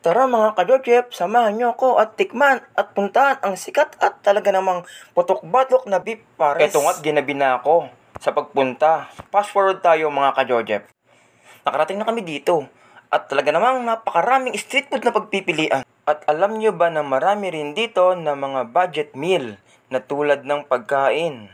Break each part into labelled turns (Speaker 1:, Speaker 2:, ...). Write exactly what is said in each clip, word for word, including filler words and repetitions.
Speaker 1: Tara mga ka-Jojep, samahan niyo ako at tikman at puntahan ang sikat at talaga namang putok-batok na beef pares. Eto nga't ginabi na ako sa pagpunta. Fast forward tayo mga ka-Jojep. Nakarating na kami dito at talaga namang napakaraming street food na pagpipilian. At alam niyo ba na marami rin dito na mga budget meal na tulad ng pagkain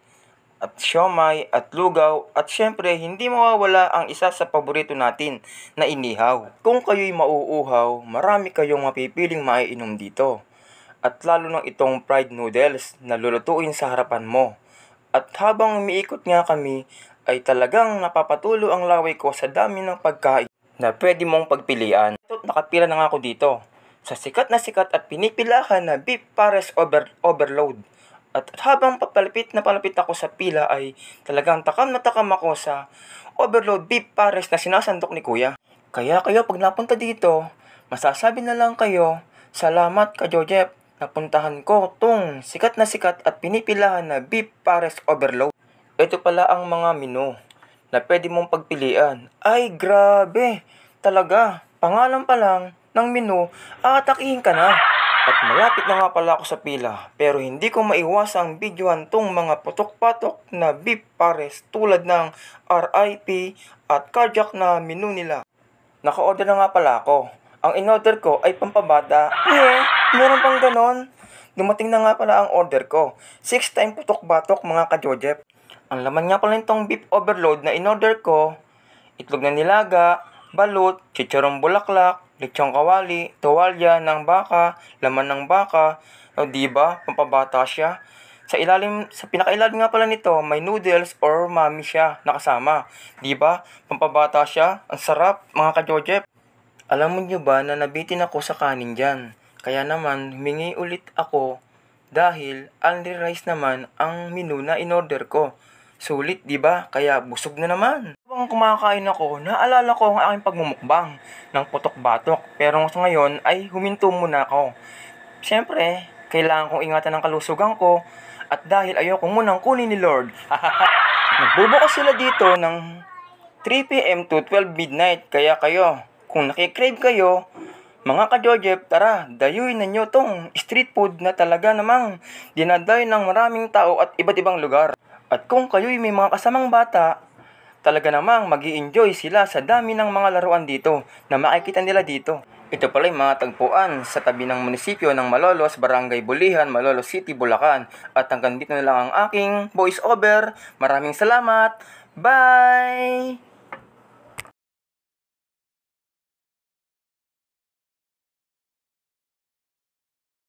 Speaker 1: at siomay at lugaw at syempre hindi mawawala ang isa sa paborito natin na inihaw. Kung kayo'y mauuhaw, marami kayong mapipiling maiinom dito. At lalo ng itong fried noodles na lulutuin sa harapan mo. At habang umiikot nga kami, ay talagang napapatulo ang laway ko sa dami ng pagkain na pwede mong pagpilian. Ito, nakapila na nga ako dito sa sikat na sikat at pinipilahan na beef pares over overload. At habang papalapit na palapit ako sa pila ay talagang takam na takam ako sa overload beef pares na sinasandok ni Kuya. Kaya kayo pag napunta dito, masasabi na lang kayo, salamat ka-Jojep, napuntahan ko tong sikat na sikat at pinipilahan na beef pares overload. Ito pala ang mga menu na pwede mong pagpilian. Ay grabe, talaga, pangalan pa lang ng menu, aatakihin ka na. At malapit na nga pala ako sa pila, pero hindi ko maiwasang videohan tong mga putok-patok na beef pares tulad ng R I P at cardiac na menu nila. Naka-order na nga pala ako. Ang in-order ko ay pampabata. Eh, meron pang ganon. Dumating na nga pala ang order ko. six time putok-batok mga ka-Jojep. Ang laman nga pala nitong beef overload na in-order ko, itlog na nilaga, balut, chicharong bulaklak, lechong kawali, tuwalya ng baka, laman ng baka. O diba, pampabata siya. Sa ilalim, sa pinakailalim nga pala nito, may noodles or mami siya nakasama. Diba, pampabata siya. Ang sarap mga ka-Jojep. Alam mo nyo ba na nabitin ako sa kanin dyan? Kaya naman, humingi ulit ako dahil only rice naman ang menu na in-order ko. Sulit, diba? Kaya busog na naman. Habang kumakain ako, naalala ko ang aking pagmumukbang ng putok-batok. Pero sa ngayon ay huminto muna ako. Siyempre, kailangan kong ingatan ang kalusugan ko. At dahil ayoko munang kunin ni Lord. Nagbubukas sila dito ng three p m to twelve midnight. Kaya kayo, kung nakikrave kayo, mga ka-Jojep, tara, dayuin na nyo tong street food na talaga namang dinadayo ng maraming tao at iba't ibang lugar. At kung kayo'y may mga kasamang bata, talaga namang magi-enjoy sila sa dami ng mga laruan dito na makikita nila dito. Ito pala yung mga tagpuan sa tabi ng munisipyo ng Malolos, Barangay Bulihan, Malolos City, Bulacan. At hanggang dito na lang ang aking voice over. Maraming salamat. Bye!